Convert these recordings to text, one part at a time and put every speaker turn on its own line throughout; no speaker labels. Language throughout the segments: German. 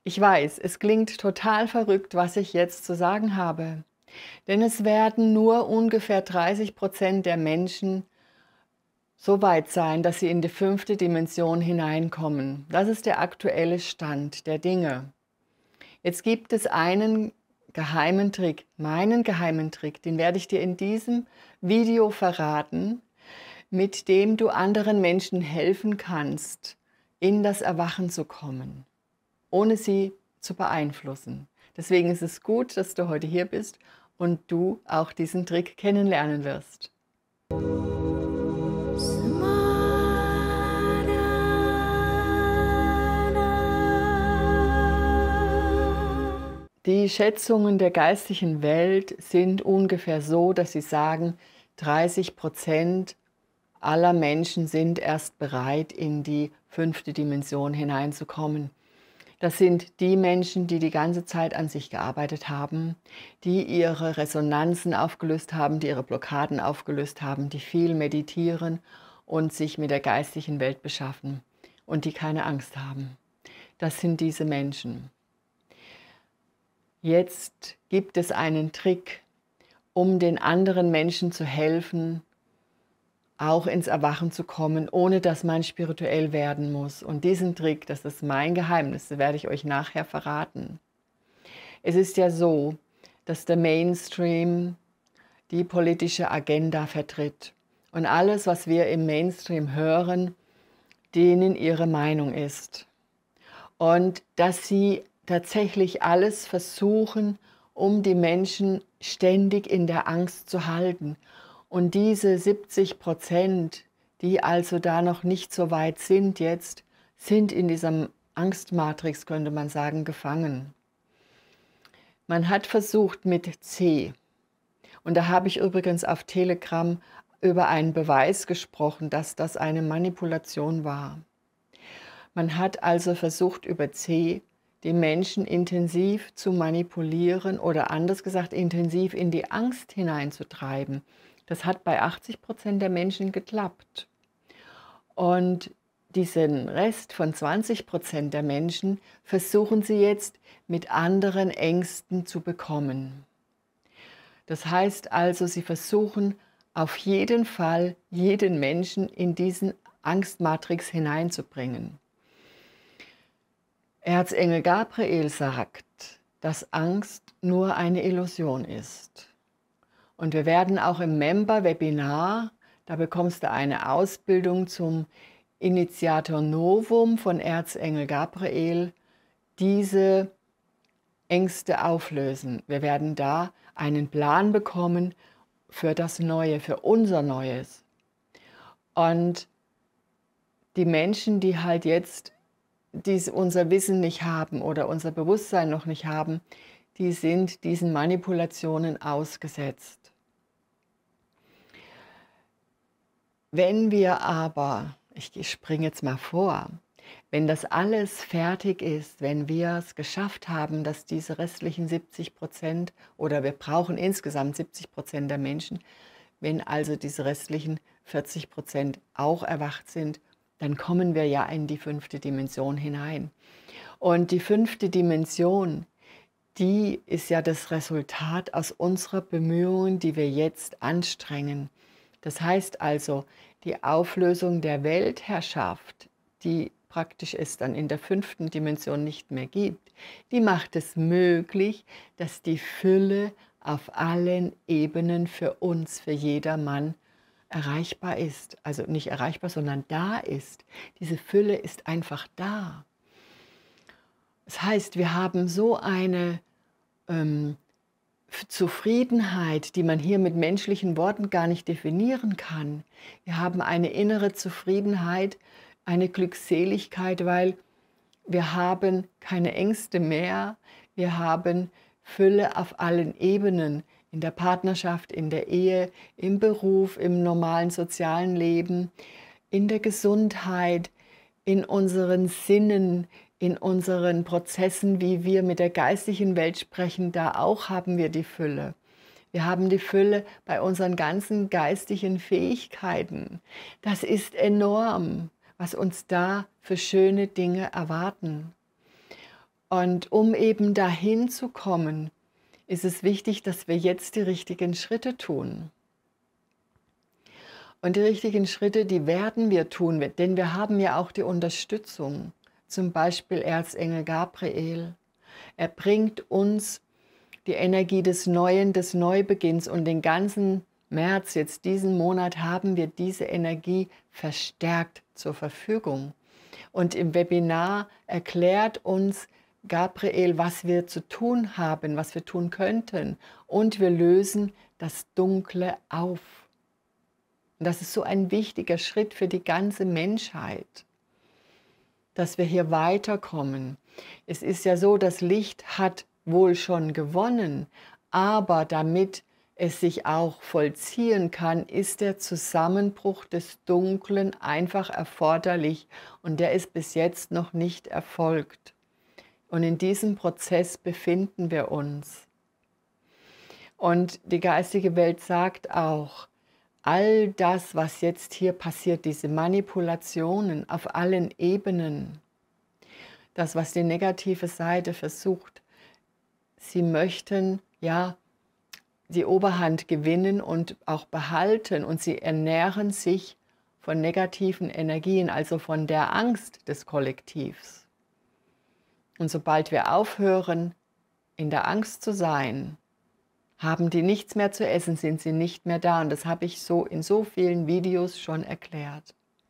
Ich weiß, es klingt total verrückt, was ich jetzt zu sagen habe. Denn es werden nur ungefähr 30% der Menschen so weit sein, dass sie in die 5. Dimension hineinkommen. Das ist der aktuelle Stand der Dinge. Jetzt gibt es einen geheimen Trick, meinen geheimen Trick, den werde ich dir in diesem Video verraten, mit dem du anderen Menschen helfen kannst, in das Erwachen zu kommen, ohne sie zu beeinflussen. Deswegen ist es gut, dass du heute hier bist und du auch diesen Trick kennenlernen wirst. Die Schätzungen der geistigen Welt sind ungefähr so, dass sie sagen, 30% aller Menschen sind erst bereit, in die 5. Dimension hineinzukommen. Das sind die Menschen, die die ganze Zeit an sich gearbeitet haben, die ihre Resonanzen aufgelöst haben, die ihre Blockaden aufgelöst haben, die viel meditieren und sich mit der geistigen Welt beschaffen und die keine Angst haben. Das sind diese Menschen. Jetzt gibt es einen Trick, um den anderen Menschen zu helfen, auch ins Erwachen zu kommen, ohne dass man spirituell werden muss. Und diesen Trick, das ist mein Geheimnis, das werde ich euch nachher verraten. Es ist ja so, dass der Mainstream die politische Agenda vertritt. Und alles, was wir im Mainstream hören, denen ihre Meinung ist. Und dass sie tatsächlich alles versuchen, um die Menschen ständig in der Angst zu halten. Und diese 70%, die also da noch nicht so weit sind jetzt, sind in dieser Angstmatrix, könnte man sagen, gefangen. Man hat versucht mit C, und da habe ich übrigens auf Telegram über einen Beweis gesprochen, dass das eine Manipulation war. Man hat also versucht, über C die Menschen intensiv zu manipulieren oder anders gesagt, intensiv in die Angst hineinzutreiben. Das hat bei 80% der Menschen geklappt. Und diesen Rest von 20% der Menschen versuchen sie jetzt mit anderen Ängsten zu bekommen. Das heißt also, sie versuchen auf jeden Fall, jeden Menschen in diesen Angstmatrix hineinzubringen. Erzengel Gabriel sagt, dass Angst nur eine Illusion ist. Und wir werden auch im Member-Webinar, da bekommst du eine Ausbildung zum Initiator Novum von Erzengel Gabriel, diese Ängste auflösen. Wir werden da einen Plan bekommen für das Neue, für unser Neues. Und die Menschen, die halt jetzt unser Wissen nicht haben oder unser Bewusstsein noch nicht haben, die sind diesen Manipulationen ausgesetzt. Wenn wir aber, ich springe jetzt mal vor, wenn das alles fertig ist, wenn wir es geschafft haben, dass diese restlichen 70% oder wir brauchen insgesamt 70% der Menschen, wenn also diese restlichen 40% auch erwacht sind, dann kommen wir ja in die 5. Dimension hinein. Und die 5. Dimension, die ist ja das Resultat aus unserer Bemühungen, die wir jetzt anstrengen. Das heißt also, die Auflösung der Weltherrschaft, die praktisch es dann in der 5. Dimension nicht mehr gibt, die macht es möglich, dass die Fülle auf allen Ebenen für uns, für jedermann erreichbar ist. Also nicht erreichbar, sondern da ist. Diese Fülle ist einfach da. Das heißt, wir haben so eine Zufriedenheit, die man hier mit menschlichen Worten gar nicht definieren kann. Wir haben eine innere Zufriedenheit, eine Glückseligkeit, weil wir haben keine Ängste mehr, wir haben Fülle auf allen Ebenen, in der Partnerschaft, in der Ehe, im Beruf, im normalen sozialen Leben, in der Gesundheit, in unseren Sinnen, in unseren Prozessen, wie wir mit der geistigen Welt sprechen, da auch haben wir die Fülle. Wir haben die Fülle bei unseren ganzen geistigen Fähigkeiten. Das ist enorm, was uns da für schöne Dinge erwarten. Und um eben dahin zu kommen, ist es wichtig, dass wir jetzt die richtigen Schritte tun. Und die richtigen Schritte, die werden wir tun, denn wir haben ja auch die Unterstützung, zum Beispiel Erzengel Gabriel. Er bringt uns die Energie des Neuen, des Neubeginns, und den ganzen März, jetzt diesen Monat, haben wir diese Energie verstärkt zur Verfügung. Und im Webinar erklärt uns Gabriel, was wir zu tun haben, was wir tun könnten, und wir lösen das Dunkle auf. Und das ist so ein wichtiger Schritt für die ganze Menschheit, dass wir hier weiterkommen. Es ist ja so, das Licht hat wohl schon gewonnen, aber damit es sich auch vollziehen kann, ist der Zusammenbruch des Dunklen einfach erforderlich, und der ist bis jetzt noch nicht erfolgt. Und in diesem Prozess befinden wir uns. Und die geistige Welt sagt auch, all das, was jetzt hier passiert, diese Manipulationen auf allen Ebenen, das, was die negative Seite versucht, sie möchten ja die Oberhand gewinnen und auch behalten, und sie ernähren sich von negativen Energien, also von der Angst des Kollektivs. Und sobald wir aufhören, in der Angst zu sein, haben die nichts mehr zu essen, sind sie nicht mehr da. Und das habe ich so in so vielen Videos schon erklärt.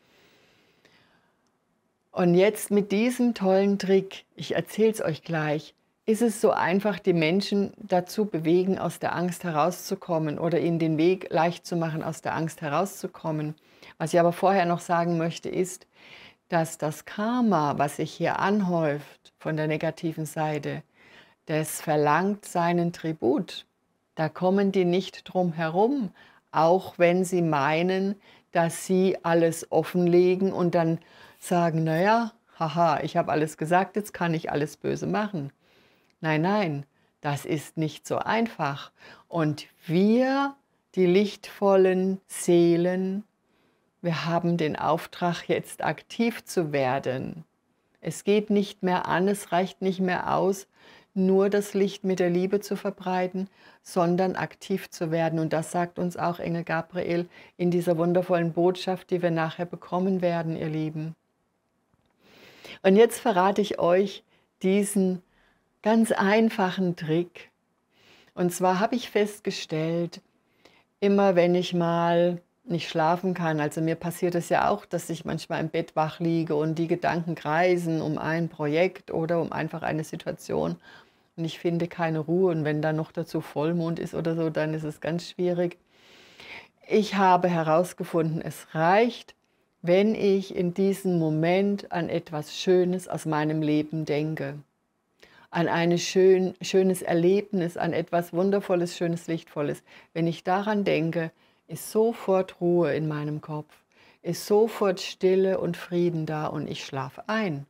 Und jetzt mit diesem tollen Trick, ich erzähle es euch gleich, ist es so einfach, die Menschen dazu bewegen, aus der Angst herauszukommen oder ihnen den Weg leicht zu machen, aus der Angst herauszukommen. Was ich aber vorher noch sagen möchte, ist, dass das Karma, was sich hier anhäuft von der negativen Seite, das verlangt seinen Tribut. Da kommen die nicht drum herum, auch wenn sie meinen, dass sie alles offenlegen und dann sagen, naja, haha, ich habe alles gesagt, jetzt kann ich alles böse machen. Nein, nein, das ist nicht so einfach. Und wir, die lichtvollen Seelen, wir haben den Auftrag, jetzt aktiv zu werden. Es geht nicht mehr an, es reicht nicht mehr aus, nur das Licht mit der Liebe zu verbreiten, sondern aktiv zu werden. Und das sagt uns auch Engel Gabriel in dieser wundervollen Botschaft, die wir nachher bekommen werden, ihr Lieben. Und jetzt verrate ich euch diesen ganz einfachen Trick. Und zwar habe ich festgestellt, immer wenn ich mal nicht schlafen kann, also mir passiert es ja auch, dass ich manchmal im Bett wach liege und die Gedanken kreisen um ein Projekt oder um einfach eine Situation und ich finde keine Ruhe, und wenn dann noch dazu Vollmond ist oder so, dann ist es ganz schwierig. Ich habe herausgefunden, es reicht, wenn ich in diesem Moment an etwas Schönes aus meinem Leben denke, an ein schönes Erlebnis, an etwas Wundervolles, Schönes, Lichtvolles. Wenn ich daran denke, ist sofort Ruhe in meinem Kopf, ist sofort Stille und Frieden da und ich schlafe ein.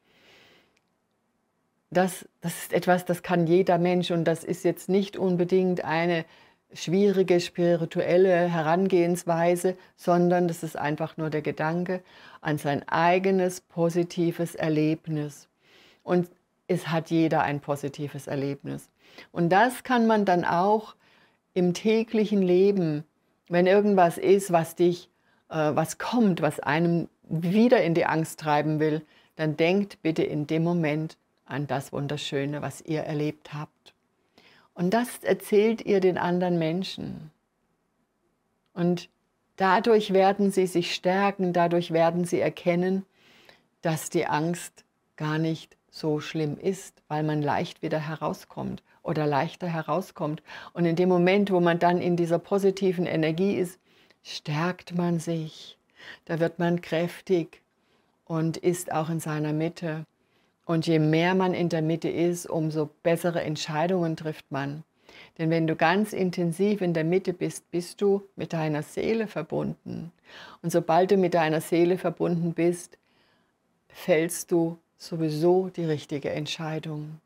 Das ist etwas, das kann jeder Mensch, und das ist jetzt nicht unbedingt eine schwierige spirituelle Herangehensweise, sondern das ist einfach nur der Gedanke an sein eigenes positives Erlebnis. Und es hat jeder ein positives Erlebnis. Und das kann man dann auch im täglichen Leben, wenn irgendwas ist, was kommt, was einem wieder in die Angst treiben will, dann denkt bitte in dem Moment an das Wunderschöne, was ihr erlebt habt. Und das erzählt ihr den anderen Menschen. Und dadurch werden sie sich stärken, dadurch werden sie erkennen, dass die Angst gar nicht so schlimm ist, weil man leicht wieder herauskommt oder leichter herauskommt. Und in dem Moment, wo man dann in dieser positiven Energie ist, stärkt man sich. Da wird man kräftig und ist auch in seiner Mitte. Und je mehr man in der Mitte ist, umso bessere Entscheidungen trifft man. Denn wenn du ganz intensiv in der Mitte bist, bist du mit deiner Seele verbunden. Und sobald du mit deiner Seele verbunden bist, fällst du sowieso die richtige Entscheidung.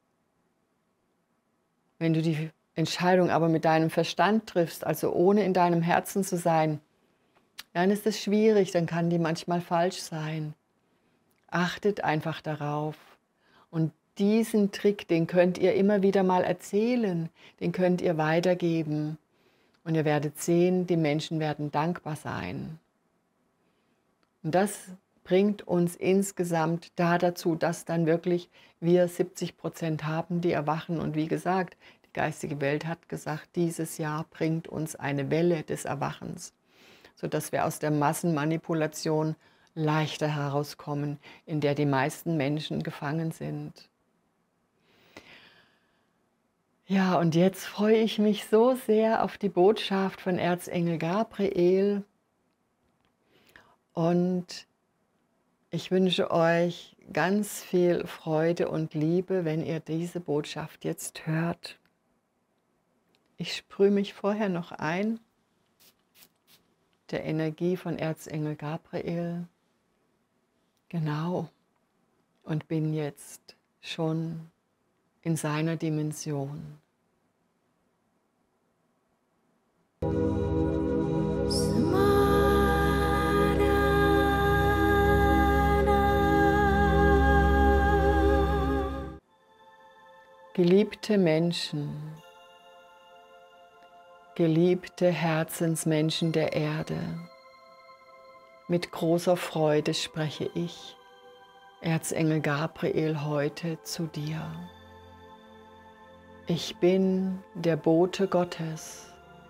Wenn du die Entscheidung aber mit deinem Verstand triffst, also ohne in deinem Herzen zu sein, dann ist es schwierig, dann kann die manchmal falsch sein. Achtet einfach darauf. Und diesen Trick, den könnt ihr immer wieder mal erzählen, den könnt ihr weitergeben. Und ihr werdet sehen, die Menschen werden dankbar sein. Und das bringt uns insgesamt dazu, dass dann wirklich wir 70% haben, die erwachen. Und wie gesagt, die geistige Welt hat gesagt, dieses Jahr bringt uns eine Welle des Erwachens, sodass wir aus der Massenmanipulation leichter herauskommen, in der die meisten Menschen gefangen sind. Ja, und jetzt freue ich mich so sehr auf die Botschaft von Erzengel Gabriel und ich wünsche euch ganz viel Freude und Liebe, wenn ihr diese Botschaft jetzt hört. Ich sprühe mich vorher noch ein, der Energie von Erzengel Gabriel, genau, und bin jetzt schon in seiner Dimension. Geliebte Menschen, geliebte Herzensmenschen der Erde, mit großer Freude spreche ich, Erzengel Gabriel, heute zu dir. Ich bin der Bote Gottes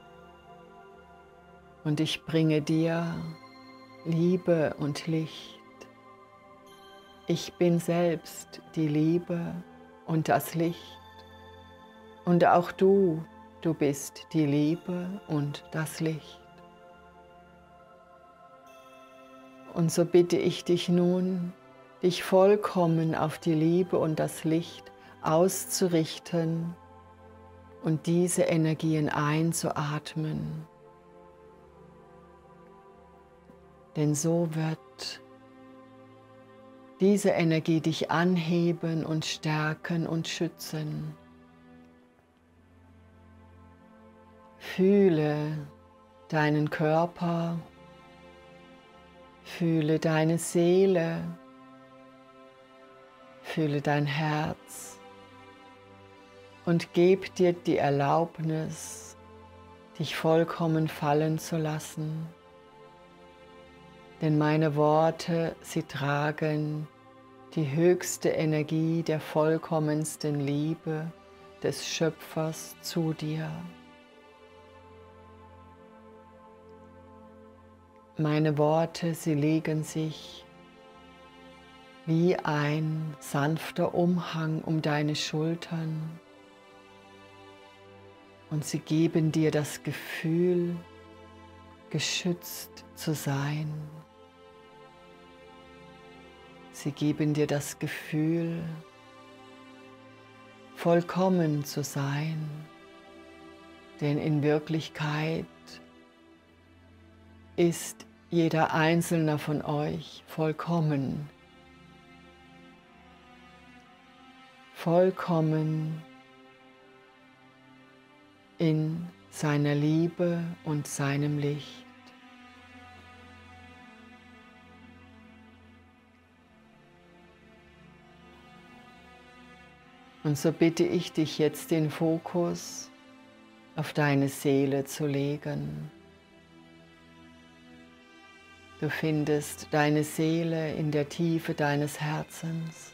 und ich bringe dir Liebe und Licht. Ich bin selbst die Liebe und das Licht. Und auch du bist die Liebe und das Licht. Und so bitte ich dich nun, dich vollkommen auf die Liebe und das Licht auszurichten und diese Energien einzuatmen. Denn so wird diese Energie dich anheben und stärken und schützen. Fühle deinen Körper, fühle deine Seele, fühle dein Herz und gib dir die Erlaubnis, dich vollkommen fallen zu lassen. Denn meine Worte, sie tragen die höchste Energie der vollkommensten Liebe des Schöpfers zu dir. Meine Worte, sie legen sich wie ein sanfter Umhang um deine Schultern und sie geben dir das Gefühl, geschützt zu sein. Sie geben dir das Gefühl, vollkommen zu sein, denn in Wirklichkeit ist jeder einzelne von euch vollkommen. Vollkommen in seiner Liebe und seinem Licht. Und so bitte ich dich jetzt, den Fokus auf deine Seele zu legen. Du findest deine Seele in der Tiefe deines Herzens.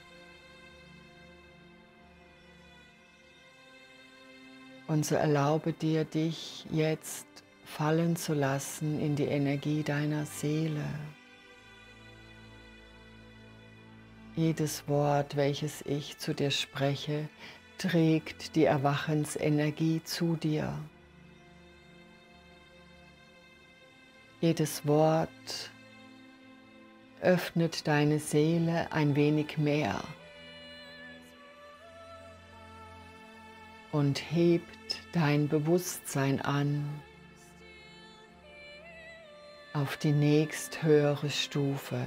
Und so erlaube dir, dich jetzt fallen zu lassen in die Energie deiner Seele. Jedes Wort, welches ich zu dir spreche, trägt die Erwachensenergie zu dir. Jedes Wort öffnet deine Seele ein wenig mehr und hebt dein Bewusstsein an auf die nächsthöhere Stufe.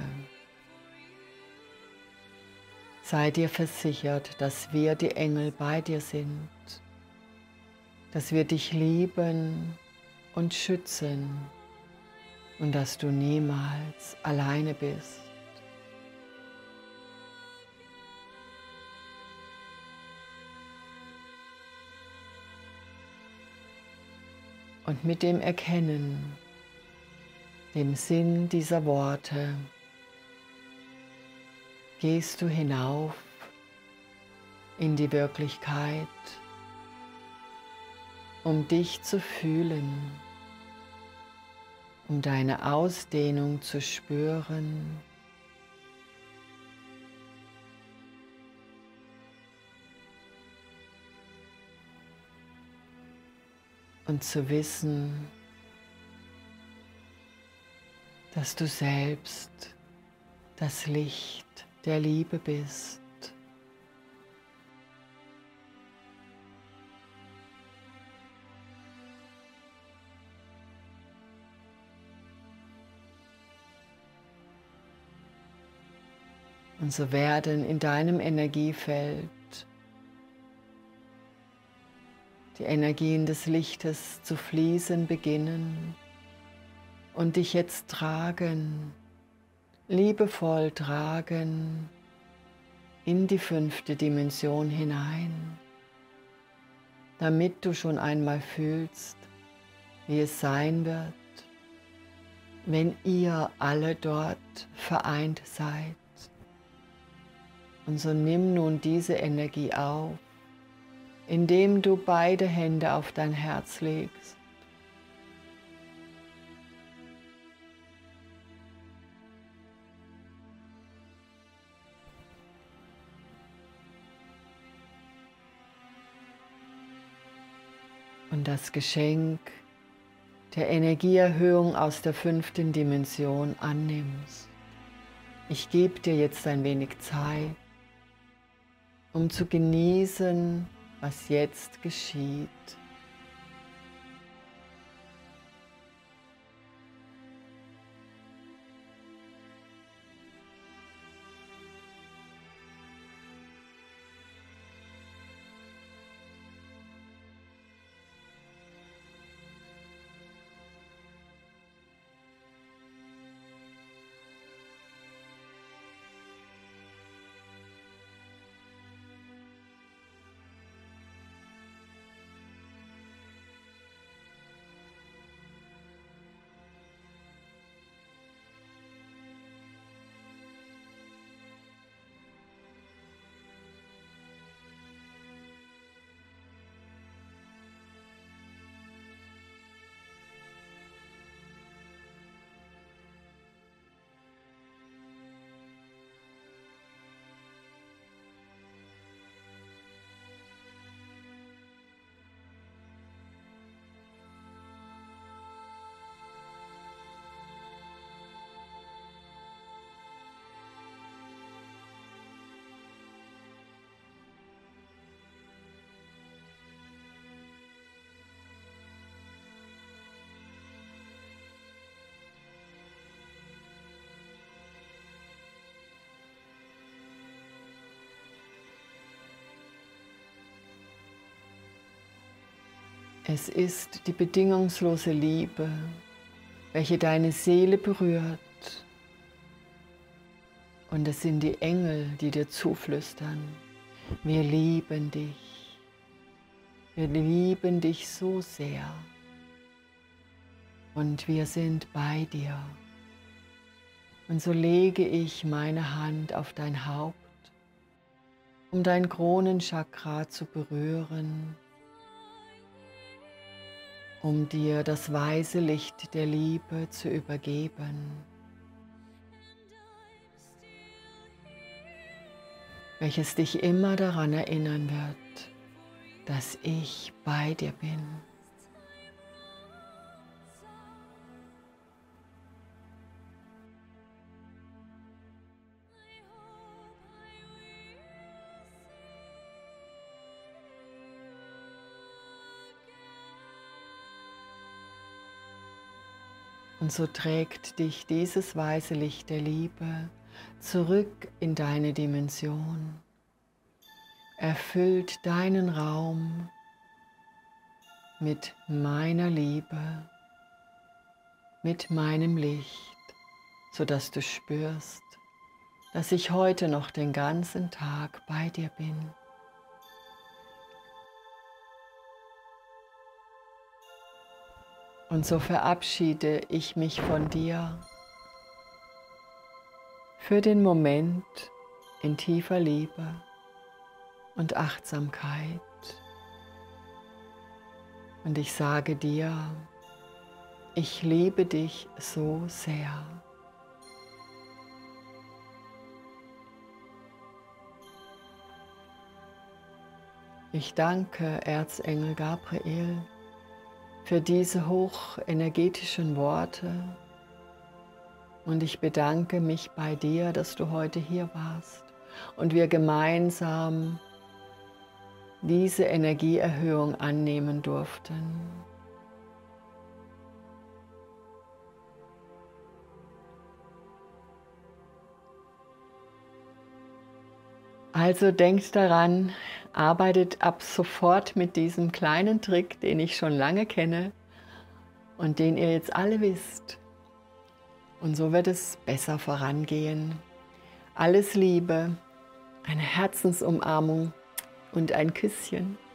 Sei dir versichert, dass wir, die Engel, bei dir sind, dass wir dich lieben und schützen und dass du niemals alleine bist. Und mit dem Erkennen, dem Sinn dieser Worte, gehst du hinauf in die Wirklichkeit, um dich zu fühlen, um deine Ausdehnung zu spüren, und zu wissen, dass du selbst das Licht der Liebe bist. Und so werden in deinem Energiefeld die Energien des Lichtes zu fließen beginnen und dich jetzt tragen, liebevoll tragen in die 5. Dimension hinein, damit du schon einmal fühlst, wie es sein wird, wenn ihr alle dort vereint seid. Und so nimm nun diese Energie auf, indem du beide Hände auf dein Herz legst. Und das Geschenk der Energieerhöhung aus der 5. Dimension annimmst. Ich gebe dir jetzt ein wenig Zeit, um zu genießen, was jetzt geschieht. Es ist die bedingungslose Liebe, welche deine Seele berührt. Und es sind die Engel, die dir zuflüstern: Wir lieben dich. Wir lieben dich so sehr. Und wir sind bei dir. Und so lege ich meine Hand auf dein Haupt, um dein Kronenchakra zu berühren, um dir das weiße Licht der Liebe zu übergeben, welches dich immer daran erinnern wird, dass ich bei dir bin. Und so trägt dich dieses weiße Licht der Liebe zurück in deine Dimension, erfüllt deinen Raum mit meiner Liebe, mit meinem Licht, sodass du spürst, dass ich heute noch den ganzen Tag bei dir bin. Und so verabschiede ich mich von dir für den Moment in tiefer Liebe und Achtsamkeit. Und ich sage dir, ich liebe dich so sehr. Ich danke Erzengel Gabriel für diese hochenergetischen Worte und ich bedanke mich bei dir, dass du heute hier warst und wir gemeinsam diese Energieerhöhung annehmen durften. Also denkt daran, arbeitet ab sofort mit diesem kleinen Trick, den ich schon lange kenne und den ihr jetzt alle wisst. Und so wird es besser vorangehen. Alles Liebe, eine Herzensumarmung und ein Küsschen.